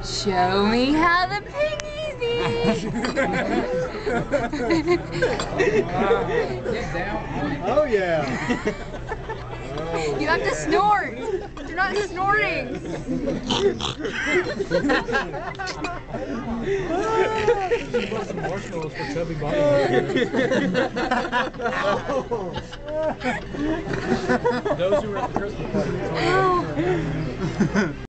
Show me how the piggies eat. Oh yeah. You have to snort. You're not snorting. Marshmallows for chubby body. Those who were at the Christmas party.